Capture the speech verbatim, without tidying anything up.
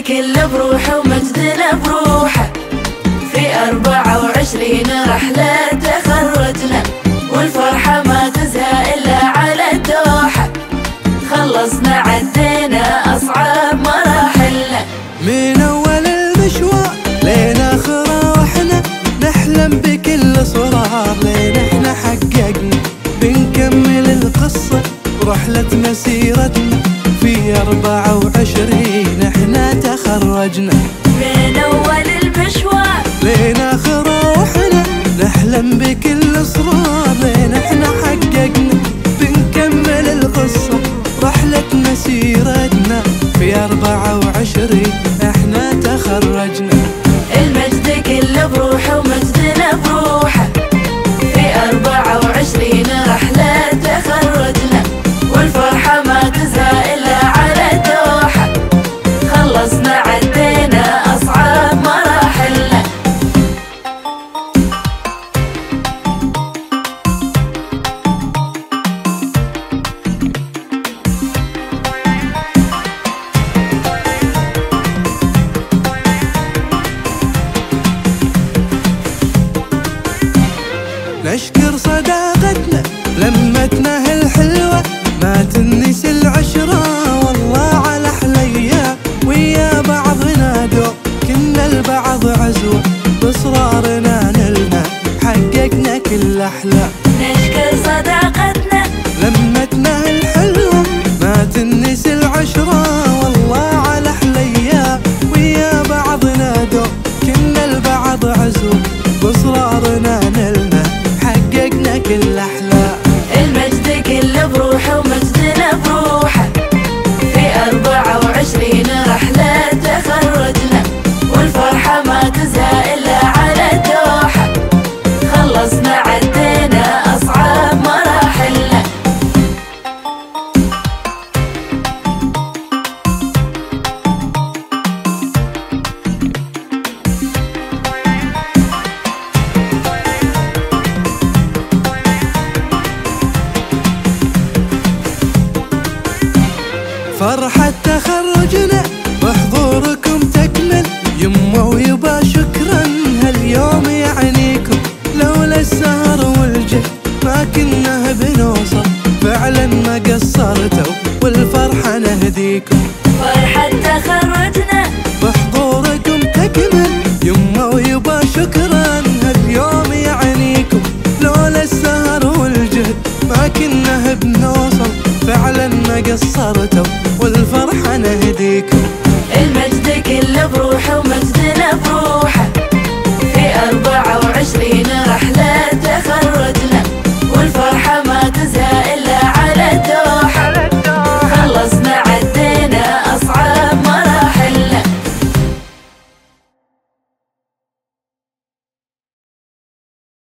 كله بروحه ومجدنا بروحه. في أربعة وعشرين رحلة تخرجنا، والفرحة ما تزهى إلا على الدوحة. خلصنا عدينا أصعب مراحلنا، من أول المشوار لين آخره وإحنا نحلم بكل صرار. لين إحنا حققنا بنكمل القصة ورحلة مسيرتنا. في أربعة وعشرين إحنا تخرجنا، من أول المشوار لين آخره وإحنا نحلم بكل صرار. لين إحنا حققنا بنكمل القصة رحلة مسيرتنا. في أربعة وعشرين إحنا تخرجنا، المجد كله بروحه ومجدنا بروحه. في أربعة وعشرين رحلة تخرجنا، والفرحة ما تزهى إلا على الدوحة. خلصنا عدينا أصعب مراحلنا. نشكر صداقتنا لمتنا هالحلوة، ما تنسى العشرة والله على أحلى أيام. ويا بعضنا دوب كنا البعض عزوة، بإصرارنا نلنا حققنا كل أحلام. نشكر صداقتنا لمتنا هالحلوة، ما تنسى العشرة والله على أحلى أيام. ويا بعضنا دوب كنا البعض عزوة، بإصرارنا نلنا حققنا كل أحلام. المجد كله بروحه ومجدنا بروحه. في أربعة وعشرين رحلة تخرجنا، والفرحة ما تزهى إلا على الدوحة. خلصنا عدينا أصعب مراحلنا. فرحة تخرجنا بحضوركم تكمل، يما ويبا شكرا هاليوم يعنيكم. لولا السهر والجهد ما كنا بنوصل، فعلا ما قصرتوا والفرحة نهديكم.